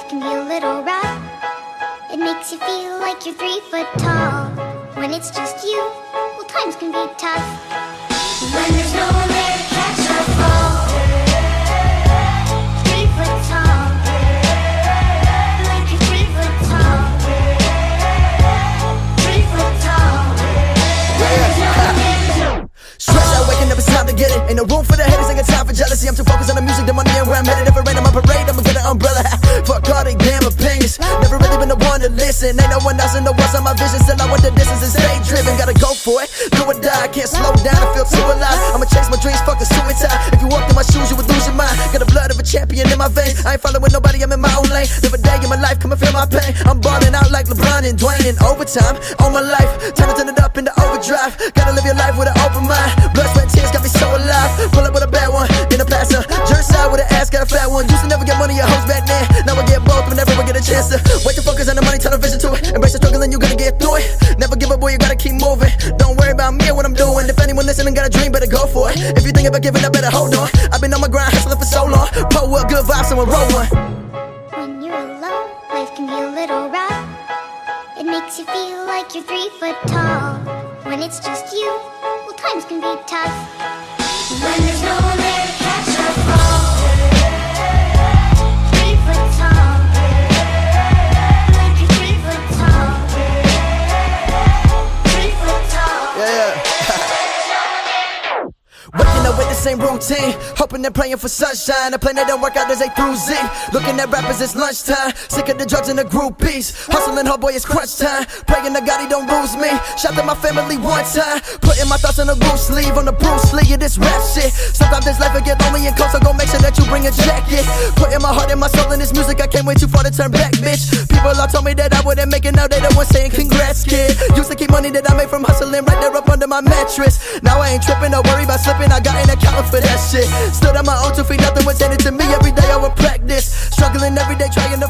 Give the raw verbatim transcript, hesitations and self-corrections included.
life can be a little rough. It makes you feel like you're three foot tall. When it's just you, well, times can be tough. When there's no one there to catch or fall. Three foot tall. Like you're three foot tall. Three foot tall. When there's no one there to Stress out, waking up, it's time to get it. Ain't no room for the haters, ain't got time for jealousy. I'm too focused on the music, the money, and where I'm headed. If it rain on my parade, I'ma get an umbrella. Fuck all they damn opinions. Never really been the one to listen. Ain't no one else in the world on my vision. Still I want the distance and stay driven. Gotta go for it, do or die. I can't slow down, I feel too alive. I'ma chase my dreams, fuck a suicide. If you walked in my shoes, you would lose your mind. Got the blood of a champion in my veins. I ain't following nobody, I'm in my own lane. Live a day in my life, come and feel my pain. I'm balling out like LeBron and Dwayne in overtime. On my life, time to turn it up into overdrive. Gotta live your life with an open mind. Blood, sweat, and tears got me so alive. Pull up with a bad one, then a passer. Jerk side with an ass, got a fat one. Used to never get money, your hoes back then. Now I get both whenever I get a chance to. Wait to focus on the money, turn the vision to it. Embrace the struggle and you gonna get through it. Never give up, boy, you gotta keep moving. Don't worry about me or what I'm doing. If anyone listening got a dream, better go for it. If you think about giving up, better hold on. I've been on my grind, hustling for so long. Pull up, good vibes, someone roll one. When you're alone, life can be a little rough. It makes you feel like you're three foot tall. When it's just you, well, times can be tough. When there's no one there to catch or fall. Three foot tall. Like you're three foot tall. Three foot tall. Yeah, yeah. Waking up with the same routine, hoping and praying for sunshine. A plan that don't work out as A through Z. Looking at rappers, it's lunchtime. Sick of the drugs and the groupies. Hustling hard, boy, it's crunch time. Praying to God he don't lose me. Shout to my family one time. Putting my thoughts on a loose sleeve. On the Bruce Lee of this rap shit. Sometimes this life will get lonely and cold, so go make sure that you bring a jacket. Putting my heart and my soul in this music, I can't wait too far to turn back, bitch. People all told me that I wouldn't make it, now they the ones saying congrats, kid. Used to keep money that I made from hustling right there up under my mattress. Now I ain't tripping, no worry about slipping, I got an account for that shit. Stood on my own two feet, nothing was handed to me. Every day I would practice. Struggling every day, trying to